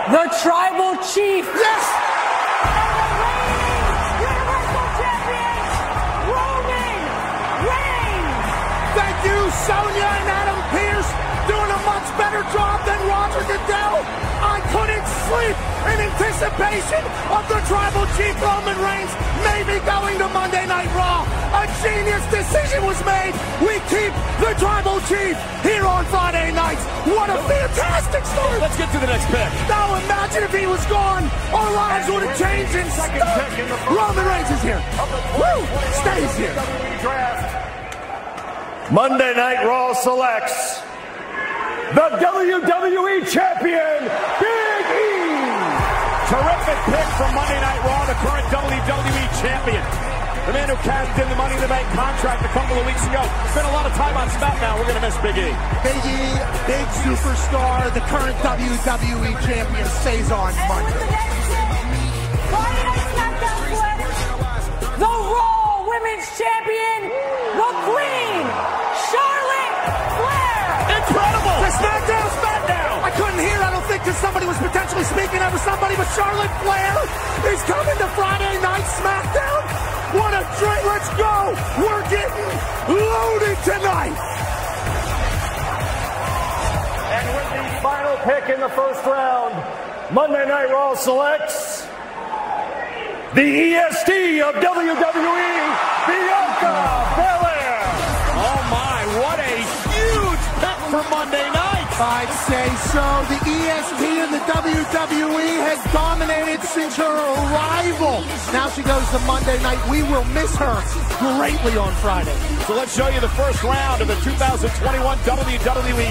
the Tribal Chief. Yes! Universal Champion, Roman Reigns. Thank you, Sonya and Adam Pearce, doing a much better job than Roger Goodell. I couldn't sleep in anticipation of the Tribal Chief Roman Reigns maybe going to Monday Night Raw. A genius decision was made. We keep the Tribal Chief here on Friday nights. What a fantastic story. Let's get to the next pick. Now imagine if he was gone. Our lives would have changed in Roman Reigns is here. Woo! Stays here. Monday Night Raw selects the WWE Champion, Big E. Terrific pick from Monday Night Raw, the current WWE Champion. The man who cashed in the Money in the Bank contract a couple of weeks ago. Spent a lot of time on SmackDown. We're going to miss Big E. Big E, big superstar, the current WWE Champion, stays on Monday. Friday Night SmackDown select the Raw Women's Champion, the Queen, Charlotte Flair. Incredible! To SmackDown! I couldn't hear, I don't think, because somebody was potentially speaking over somebody, but Charlotte Flair is coming to Friday Night SmackDown. What a treat, let's go! We're getting loaded tonight! And with the final pick in the first round, Monday Night Raw selects the EST of WWE, Bianca Belair. Oh my, what a huge pick for Monday night. I'd say so. The EST and the WWE has dominated since her arrival. Now she goes to Monday night. We will miss her greatly on Friday. So let's show you the first round of the 2021 WWE